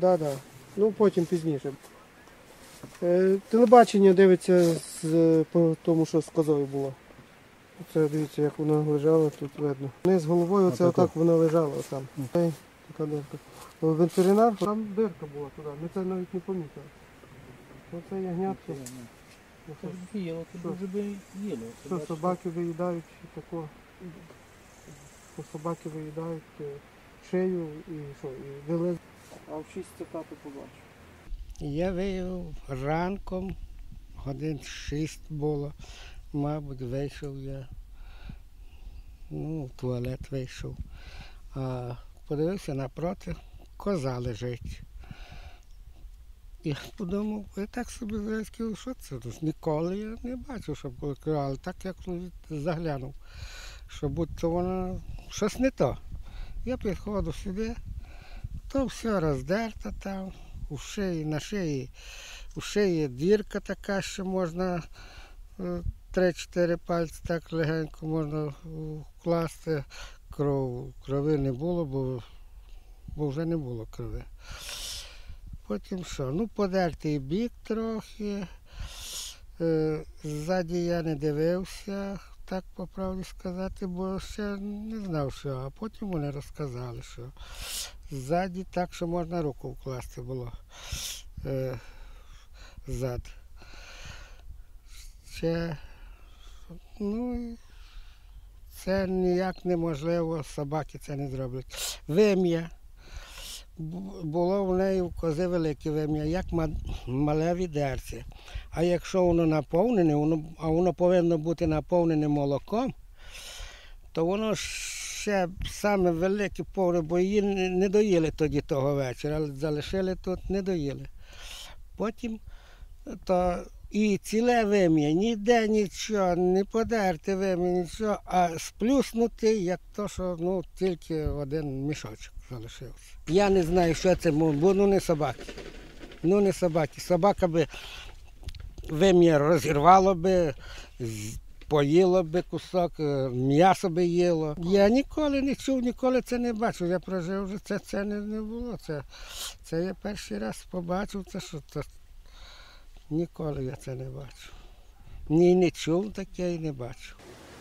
Да, да. Ну потім пізніше. Телебачення дивиться по тому, що з козою було. Це дивіться, як вона лежала, тут видно. Не з головою, це отак вона лежала там. Така дирка. Ветеринар, там дирка була туди, ми це навіть не помітили. Оце ягнятко. Це ж їло, це вже би їло. Що собаки виїдають тако. Собаки виїдають шию і що, і вилез. А в 6 цитату побачив. Я виїв ранком, годин 6 було, мабуть, вийшов я, в туалет вийшов. А подивився напроти, коза лежить. Я подумав, я так собі сказав, що це? Ніколи я не бачив, щоб було, але так як заглянув, що будь-то вона щось не то. Я підходив сюди, то все роздерто там. На шиї, у шиї дірка така, що можна 3-4 пальці так легенько можна вкласти. Крови не було, бо вже не було крови. Потім що? Подертий бік трохи. Ззаді я не дивився, так по правді сказати, бо ще не знав, що. А потім вони розказали, що ззаді так, що можна руку вкласти було ззад. Це ніяк неможливо, собаки це не зроблять. Вим'я. Було в неї в кози велике вим'я, як мале відерце. А якщо воно наповнене, а воно повинно бути наповнене молоком, то воно ще саме велике повне, бо її не доїли тоді того вечора, але залишили тут, не доїли. Потім і ціле вим'я, ніде нічого, не подерти вим'я, нічого, а сплюснутий, як то, що тільки один мішочок залишився. Я не знаю, що це, бо не собаки. Не собаки. Собака би вим'я розірвало би, поїло би кусок, м'ясо би їло. Я ніколи не чув, ніколи це не бачив. Я прожив вже, це не було. Це я перший раз побачив, ніколи я це не бачив. Ні, не чув таке і не бачив.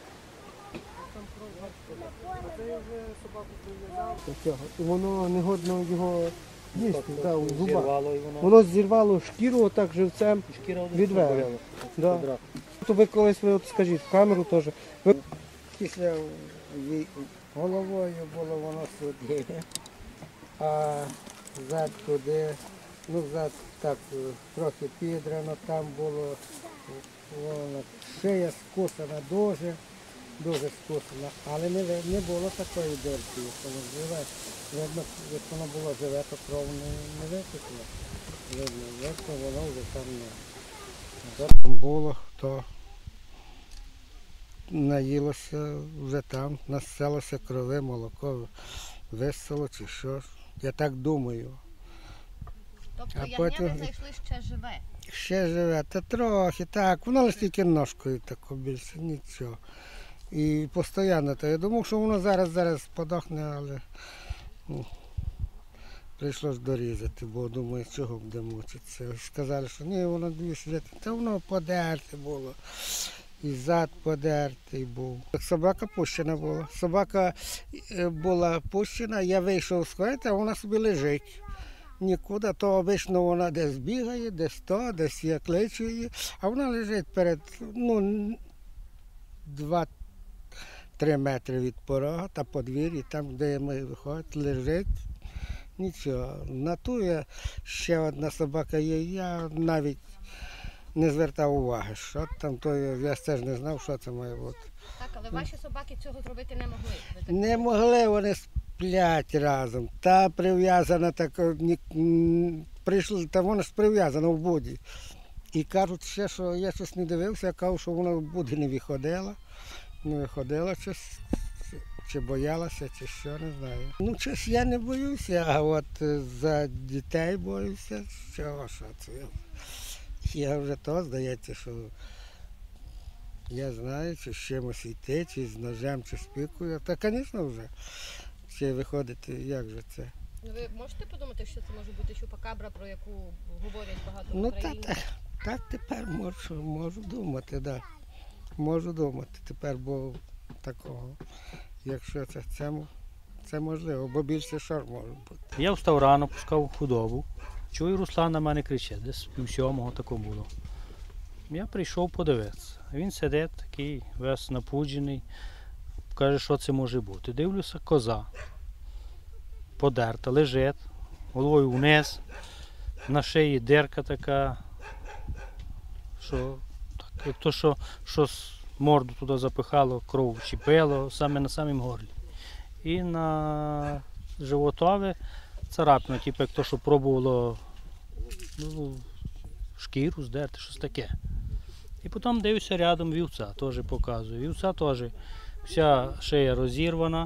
Це я вже собаку прив'язав. І воно не годно його їсти. Воно зірвало шкіру отак живцем, відвело. То ви колись, скажіть, в камеру теж. Після головою було воно сюди, а зад туди, зад так трохи підрано, там було шия скусана дуже скусана, але не було такої дирки, як воно живе. Видно, як воно було живе, то кров не витекла. Видно, воно вже там не. Там було, то наїлося вже там, насилося крови, молоко, висило чи що. Я так думаю. Тобто ягня знайшли ще живе? Ще живе, та трохи, так. Воно лише тільки ножкою тако більше, нічого. І постійно, я думав, що воно зараз подохне, але прийшлось дорізати, бо думаю, чого буде мучитися. Сказали, що ні, воно дивіться, та воно подерте було. І зад подертий був. Собака пущена була. Собака була пущена, я вийшов з хати, а вона собі лежить. Нікуди, то обично вона десь бігає, десь я кличу її, а вона лежить перед 2-3 метри від порога та подвір'ї, там, де ми виходимо, лежить. Нічого. На ту ще одна собака є, я навіть не звертав уваги, що там, то я теж не знав, що це має бути. Так, але ваші собаки цього зробити не могли? Не могли, вони сплять разом. Та прив'язана, прийшли, та вона ж прив'язана в буді. І кажуть ще, що я щось не дивився, я кажу, що вона в буді не виходила. Не виходила чи боялася, чи що, не знаю. Щось я не боюся, а от за дітей боюся, що це. Я вже то, здається, що я знаю, чи з чимось йти, чи з ножем, чи з пікою. Та, звісно, вже. Чи виходити, як же це? Ну, ви можете подумати, що це може бути чупакабра, про яку говорять багато в Ну Україні? так тепер можу думати, да. Можу думати тепер, бо такого, якщо це можливо, бо більше що може бути. Я встав рано, пускав худобу. Чую, Руслан на мене кричить, десь пів-сьомого тако було. Я прийшов подивитися. Він сидить такий, весь напуджений. Каже, що це може бути. Дивлюся, коза. Подерта, лежить, головою вниз, на шиї дирка така, що так, як то, що морду туди запихало, кров чіпило, саме на самім горлі. І на животові царапина, типу як то, що пробувало шкіру здерти, щось таке. І потім дивлюся рядом вівця, теж показую. Вівця теж вся шия розірвана,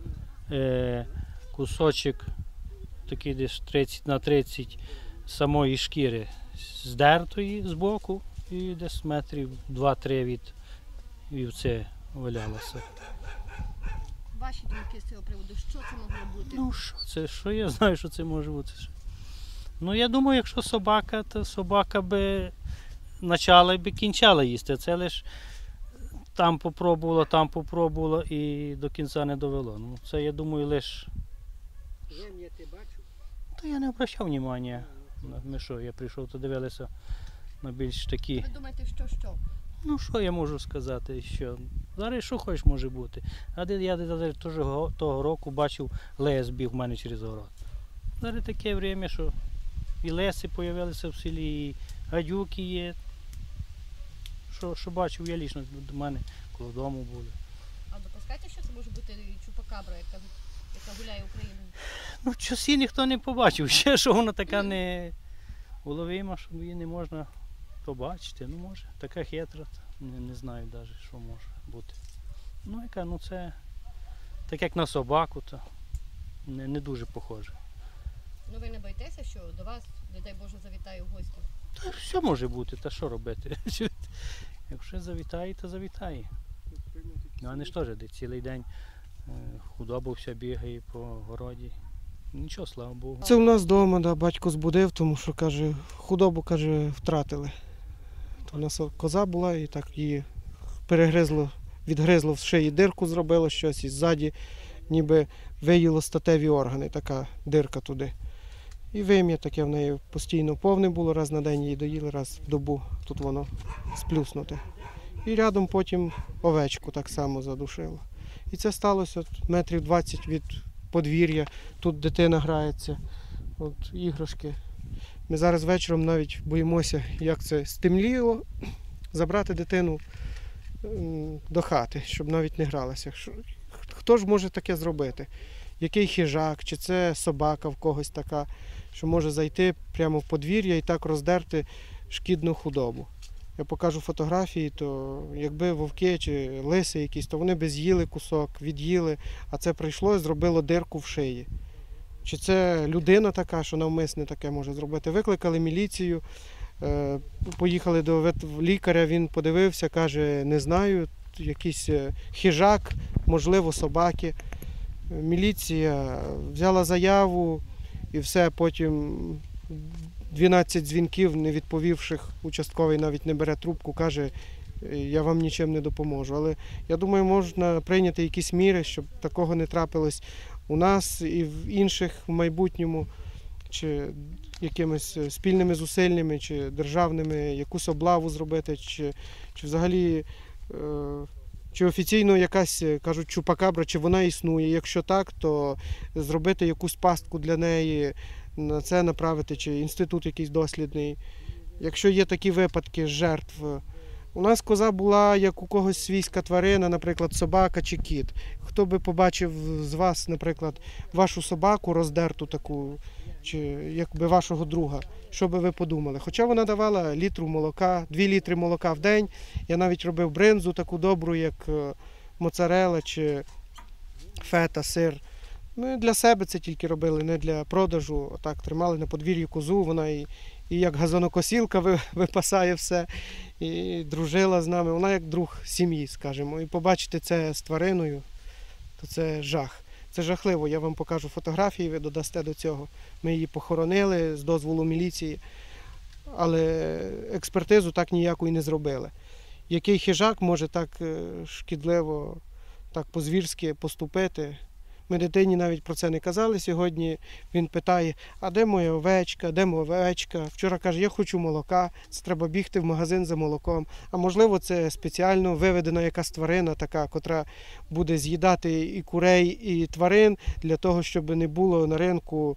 кусочок такий десь 30 на самої шкіри здертої з боку і десь метрів 2-3 від вівці валялося. Ваші думки з цього приводу, що це могло бути? Ну що я знаю, що це може бути. Ну я думаю, якщо собака, то собака би почала і би кінчала їсти. Це лише там попробувала і до кінця не довело. Ну це я думаю лише. Вим'я ти бачив? Та я не обращав уваги. Ми що, я прийшов, то дивилися на більш такі. Ви думаєте, що? Ну що я можу сказати, що зараз що хочеш може бути. А я теж того року бачив, лес біг в мене через город. Зараз таке время, що і леси з'явилися в селі, і гадюки є. Що бачив я лічно, до мене коло дому були. А допускаєте, що це може бути чупакабра, яка гуляє Україною? Ну, часі ніхто не побачив, ще що вона така не уловима, що її не можна побачити. Ну, може, така хитра, не знаю навіть, що може бути. Ну, яка, ну це, так як на собаку, то не дуже похоже. Ну ви не боїтеся, що до вас, не дай Боже, завітає в гості? Та все може бути, та що робити? Якщо завітає, то завітає. Ну, а не ж теж, де цілий день худоба вся бігає по городі. Нічого, слава Богу. Це у нас вдома, да, батько збудив, тому що каже, худобу каже, втратили. То у нас коза була і так її відгризло в шиї дирку, зробило щось і ззаді ніби виїло статеві органи, така дирка туди. І вим'я таке в неї постійно повне було, раз на день її доїли, раз в добу, тут воно сплюснуте. І рядом потім овечку так само задушило. І це сталося метрів 20 від подвір'я, тут дитина грається, от іграшки. Ми зараз вечором навіть боїмося, як це стемніло, забрати дитину до хати, щоб навіть не гралася. Хто ж може таке зробити? Який хижак, чи це собака в когось така, що може зайти прямо в подвір'я і так роздерти шкідну худобу. Я покажу фотографії, то якби вовки чи лиси якісь, то вони б з'їли кусок, від'їли, а це прийшло і зробило дирку в шиї. Чи це людина така, що навмисне таке може зробити? Викликали міліцію, поїхали до лікаря, він подивився, каже, не знаю, якийсь хижак, можливо, собаки. Міліція взяла заяву і все, потім 12 дзвінків, не відповівших, участковий навіть не бере трубку, каже, я вам нічим не допоможу. Але я думаю, можна прийняти якісь міри, щоб такого не трапилось у нас і в інших в майбутньому, чи якимись спільними зусиллями, чи державними, якусь облаву зробити, чи взагалі, чи офіційно якась, кажуть, чупакабра, чи вона існує. Якщо так, то зробити якусь пастку для неї, на це направити, чи інститут якийсь дослідний. Якщо є такі випадки жертв. У нас коза була, як у когось свійська тварина, наприклад, собака чи кіт. Хто би побачив з вас, наприклад, вашу собаку роздерту таку, чи якби вашого друга, що би ви подумали? Хоча вона давала літру молока, 2 літри молока в день. Я навіть робив бринзу таку добру, як моцарелла чи фета, сир. Ми для себе це тільки робили, не для продажу. Так, тримали на подвір'ї козу, вона і як газонокосілка випасає все, і дружила з нами. Вона як друг сім'ї, скажімо. І побачити це з твариною, то це жах. Це жахливо, я вам покажу фотографії, ви додасте до цього. Ми її похоронили з дозволу міліції, але експертизу так ніяку і не зробили. Який хижак може так шкідливо, так по-звірськи поступити? Ми дитині навіть про це не казали. Сьогодні він питає, а де моя овечка, де моя овечка? Вчора каже, я хочу молока, це треба бігти в магазин за молоком. А можливо, це спеціально виведена якась тварина така, котра буде з'їдати і курей, і тварин, для того, щоб не було на ринку,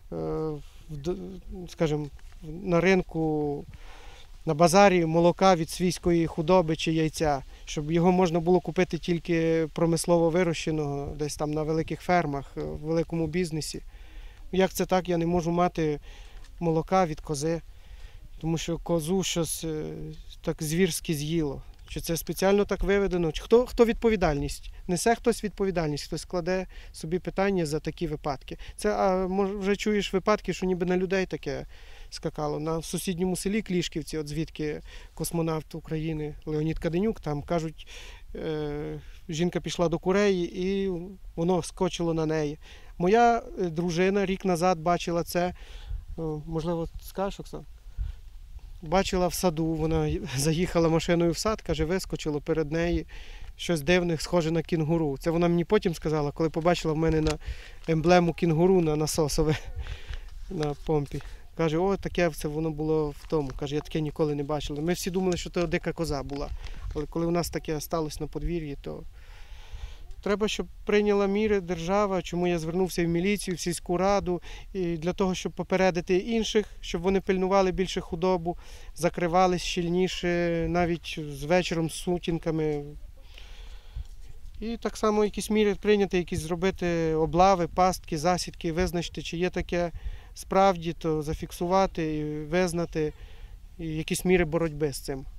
скажімо, на ринку, на базарі молока від свійської худоби чи яйця, щоб його можна було купити тільки промислово вирощеного, десь там на великих фермах, в великому бізнесі. Як це так, я не можу мати молока від кози, тому що козу щось так звірськи з'їло. Чи це спеціально так виведено? Хто відповідальність? Несе хтось відповідальність, хтось складе собі питання за такі випадки. Це вже чуєш випадки, що ніби на людей таке скакало. На сусідньому селі Клішківці, от звідки космонавт України Леонід Каденюк, там кажуть, жінка пішла до курей і воно скочило на неї. Моя дружина рік назад бачила це, можливо, скажеш, Оксана? Бачила в саду, вона заїхала машиною в сад, каже, вискочило перед нею щось дивне, схоже на кінгуру. Це вона мені потім сказала, коли побачила в мене на емблему кінгуру на насосове, на помпі. Каже, о, таке це воно було в тому. Каже, я таке ніколи не бачила. Ми всі думали, що це дика коза була. Але коли у нас таке сталося на подвір'ї, то треба, щоб прийняла міри держава, чому я звернувся в міліцію, в сільську раду, і для того, щоб попередити інших, щоб вони пильнували більше худобу, закривались щільніше, навіть з вечором, з сутінками. І так само якісь міри прийняти, якісь зробити облави, пастки, засідки, визначити, чи є таке справді, то зафіксувати і визнати, і якісь міри боротьби з цим.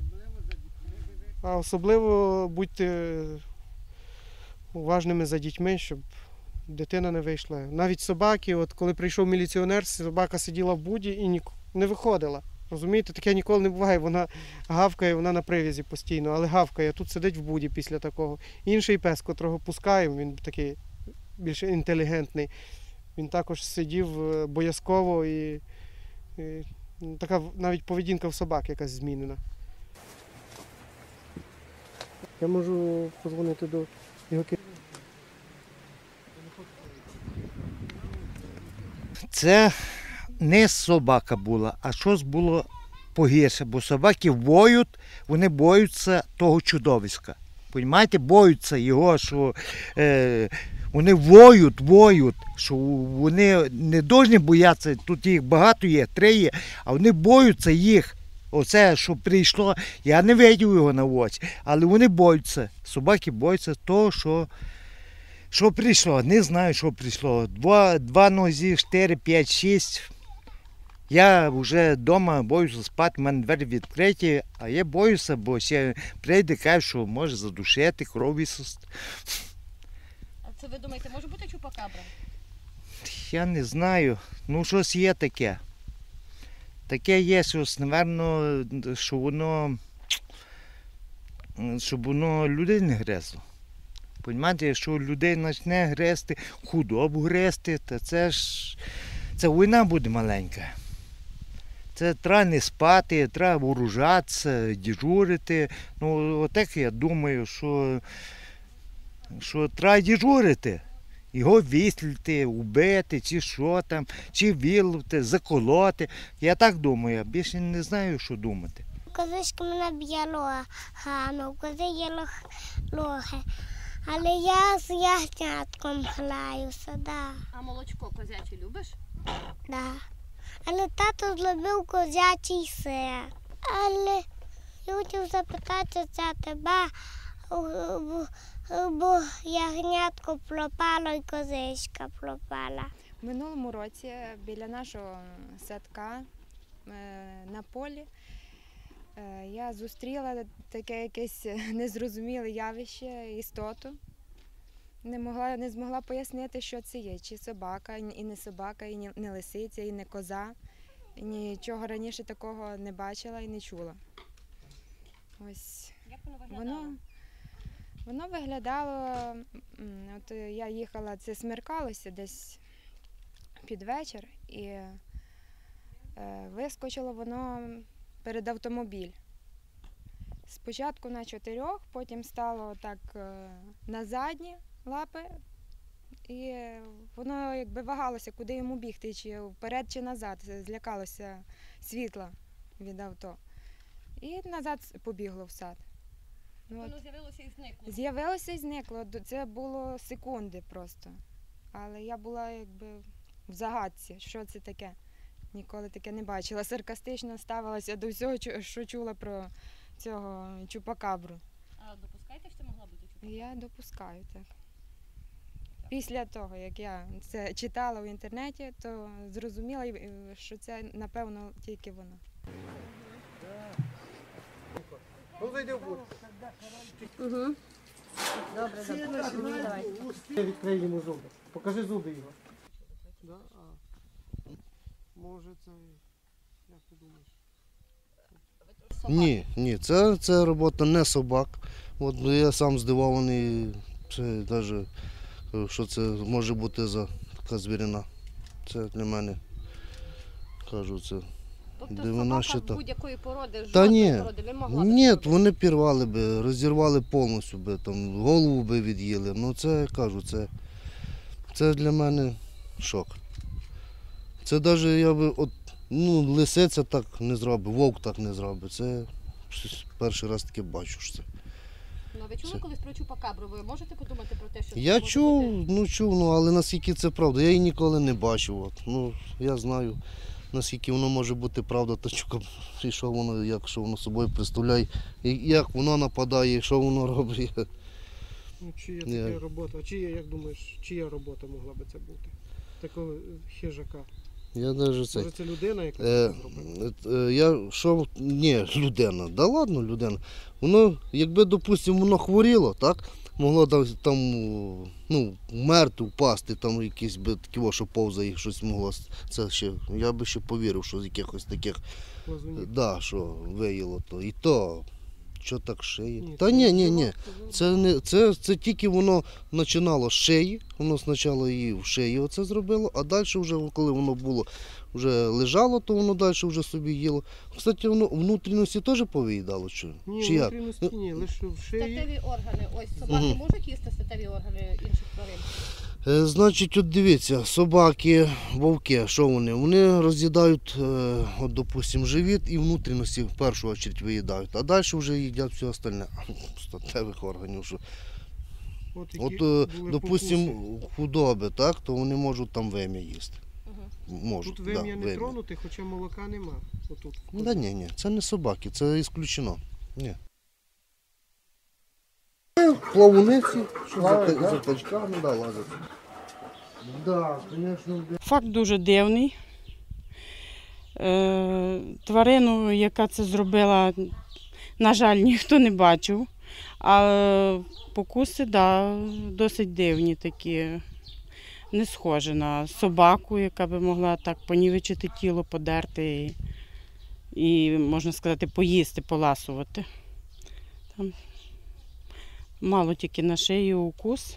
А особливо будьте уважними за дітьми, щоб дитина не вийшла. Навіть собаки, от коли прийшов міліціонер, собака сиділа в буді і не виходила. Розумієте, таке ніколи не буває, вона гавкає, вона на прив'язі постійно, але гавкає, а тут сидить в буді після такого. Інший пес, котрого пускаємо, він такий більш інтелігентний, він також сидів боязково і така навіть поведінка в собак якась змінена. Я можу подзвонити до його керівника. Це не собака була, а щось було погірше, бо собаки воють, вони боються того чудовиська. Понімаєте, боються його, що вони воють, що вони не повинні боятися, тут їх багато є, 3 є, а вони боються їх. Оце, що прийшло, я не бачив його на очі, але вони боються, собаки боються того, що прийшло, не знаю, що прийшло. 2 нозі, 4, 5, 6. Я вже вдома боюся спати, в мене двері відкриті, а я боюся, бо ще прийде, каже, що може задушити, кров висости. А це ви думаєте, може бути чупакабра? Я не знаю, ну щось є таке. Таке є щось, напевно, щоб воно людей не гризло. Понімаєте, якщо людей почне гризти, худобу гризти, то це війна буде маленька. Це треба не спати, треба вооружатися, дежурити. Ну, отак я думаю, що треба дежурити. Його вистрілити, убити, чи що там, чи виловити, заколоти. Я так думаю, я більше не знаю, що думати. Козочка мене б'є логану, кози є лохи. Але я з ягнятком граюся, да. А молочко козяче любиш? Да. Але тато зробив козячий сир. Але я хотів запитати це тебе, бо ягнятко пропало і козичка пропала. В минулому році біля нашого садка на полі я зустріла таке якесь незрозуміле явище, істоту. Не змогла пояснити, що це є. Чи собака, і не собака, і не лисиця, і не коза. Нічого раніше такого не бачила і не чула. Ось. Як воно виглядало? Воно виглядало, от я їхала, це смеркалося десь під вечір, і вискочило воно перед автомобіль. Спочатку на 4, потім стало так на задні лапи, і воно якби вагалося, куди йому бігти, чи вперед, чи назад. Злякалося світла від авто. І назад побігло в сад. Ну, Воно з'явилося і зникло. з'явилося і зникло. Це було секунди просто. Але я була якби в загадці, що це таке. Ніколи таке не бачила. Саркастично ставилася до всього, що чула про цього чупакабру. А допускаєте, що це могла бути чупакабра? Я допускаю, так. Після того, як я це читала в інтернеті, то зрозуміла, що це, напевно, тільки воно. Ну, зайди в будку. Угу. Добре, давай. Відкрий йому зуби. Покажи зуби його. Да? Може це, як ти думаєш? Ні, це робота не собак. От я сам здивований, це навіть, що це може бути за така звірина. Це для мене, кажу, це Тобто дивина собака щита. будь-якої породи, Та жодної ні, породи не могла б ні, зробити? вони пірвали би, розірвали повністю би, там, голову би від'їли. Ну це, кажу, це для мене шок. Це навіть я би, лисиця так не зробить, вовк так не зробить. Це перший раз таке бачу. Що це. Ну, ви чули колись про чупакабру? Ви можете подумати про те, що Я це може бути? чув, але наскільки це правда, я її ніколи не бачив. Я знаю, наскільки воно може бути правда, та і що воно, що воно собою представляє, і як воно нападає, що воно робить. Ну, чия така робота? А як думаєш, чия робота могла би це бути? Такого хижака. Я навіть це. Може це людина, яка це зробила? Ні, людина. Да ладно, людина. Воно, якби, допустимо, воно хворіло, так? Могло там вмерти, впасти, там якісь би такі, що повзає, щось могло. Це ще, я би ще повірив, що з якихось таких, Лазунів. що виїло то. І то, що так шиє. Ні, Та це ні. не Це тільки воно починало з шиї, воно спочатку її в шиї оце зробило, а далі вже, коли воно було, вже лежало, то воно далі вже собі їло. Кстати, воно внутрішності теж повиїдало, чи як? внутрішності ні, лише в шиї. Статеві органи. Ось собаки можуть їсти статеві органи інших тварин? Значить, от дивіться, собаки, вовки, що вони? Вони роз'їдають, допустимо, живіт і внутрішності в першу чергу виїдають, а далі вже їдять все остальне. Статевих органів. Що. Допустимо, худоби, так, то вони можуть там вим'я їсти. Можуть, Тут вим'я не тронути, хоча молока нема. Отут. Да, ні, це не собаки, це ісключено. Ні. Плавуниці, що за тачками, лазять. Да, звісно. Факт дуже дивний. Тварину, яка це зробила, на жаль, ніхто не бачив. А покуси, досить дивні такі. Не схоже на собаку, яка би могла так понівечити тіло, подерти і, можна сказати, поїсти, поласувати. Там мало тільки на шиї укус.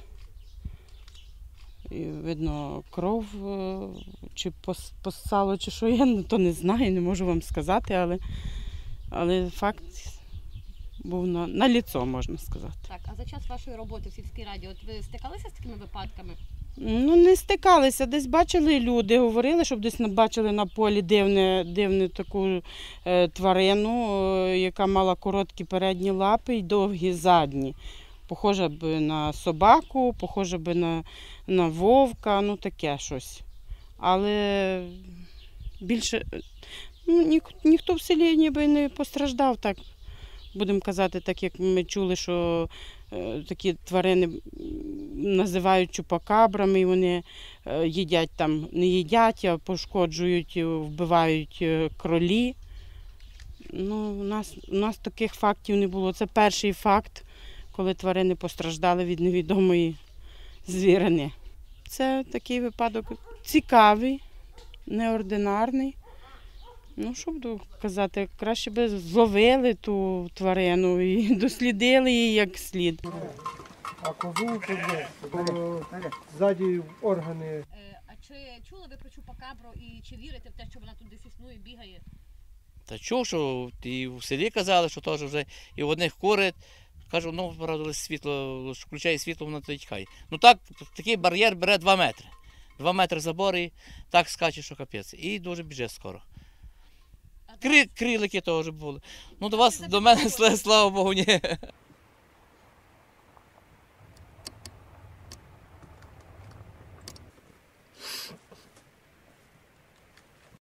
І, видно, кров чи поссало, чи що, я то не знаю, не можу вам сказати, але факт був на ліцо, можна сказати. Так, а за час вашої роботи в сільській раді, от ви стикалися з такими випадками? Ну, не стикалися, десь бачили люди, говорили, щоб десь бачили на полі дивну таку тварину, яка мала короткі передні лапи і довгі задні. Похожа б на собаку, похожа б на вовка, ну таке щось. Але більше ніхто в селі ніби не постраждав, так, будемо казати, так як ми чули, що такі тварини називають чупакабрами, і вони їдять там, не їдять, а пошкоджують, вбивають кролі. Ну, у нас таких фактів не було. Це перший факт, коли тварини постраждали від невідомої звірини. Це такий випадок цікавий, неординарний. Ну, що буду казати, краще би зловили ту тварину і дослідили її як слід. А козу поб'є. Бо ззаді органи. А чи чули ви про чупакабру і чи вірите в те, що вона тут десь існує, бігає? Та чув, що і в селі казали, що теж вже і в одних курить. Кажу, ну, правда, світло, включає світло, воно тоді тікає. Ну так, такий бар'єр бере 2 метри. 2 метри забор і так скаче, що капець. І дуже біжить скоро. Крилики теж були. Ну, до мене, слава Богу, ні.